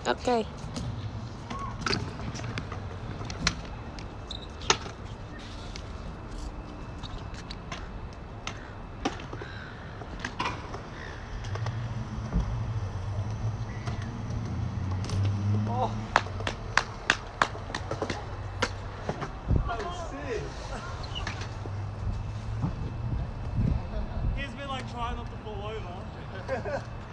Okay. Oh. That was sick. Here's me like trying not to fall over.